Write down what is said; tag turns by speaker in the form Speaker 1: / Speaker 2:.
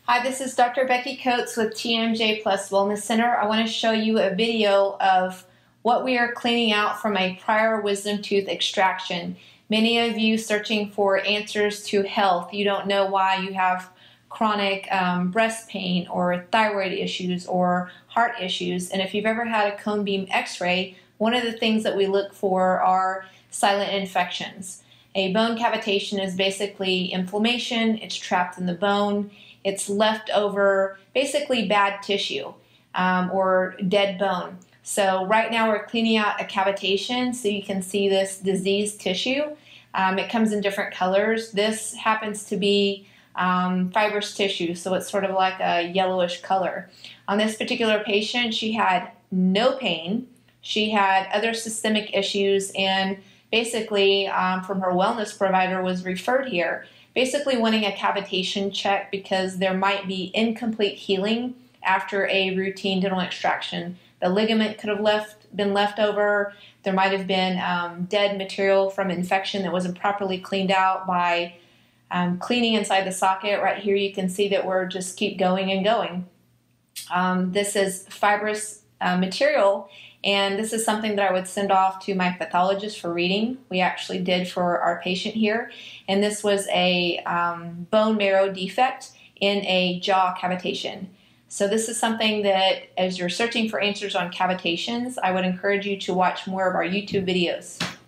Speaker 1: Hi, this is Dr. Becky Coates with TMJ Plus Wellness Center. I want to show you a video of what we are cleaning out from a prior wisdom tooth extraction. Many of you searching for answers to health. You don't know why you have chronic breast pain or thyroid issues or heart issues. And if you've ever had a cone beam x-ray, one of the things that we look for are silent infections. A bone cavitation is basically inflammation. It's trapped in the bone. It's leftover, basically bad tissue or dead bone. So right now we're cleaning out a cavitation so you can see this diseased tissue. It comes in different colors. This happens to be fibrous tissue, so it's sort of like a yellowish color. On this particular patient, she had no pain. She had other systemic issues, and basically from her wellness provider was referred here, basically wanting a cavitation check because there might be incomplete healing after a routine dental extraction. The ligament could have been left over. There might have been dead material from infection that wasn't properly cleaned out by cleaning inside the socket. Right here you can see that we're just keep going and going. This is fibrous material, and this is something that I would send off to my pathologist for reading. We actually did for our patient here, and this was a bone marrow defect in a jaw cavitation. So this is something that, as you're searching for answers on cavitations, I would encourage you to watch more of our YouTube videos.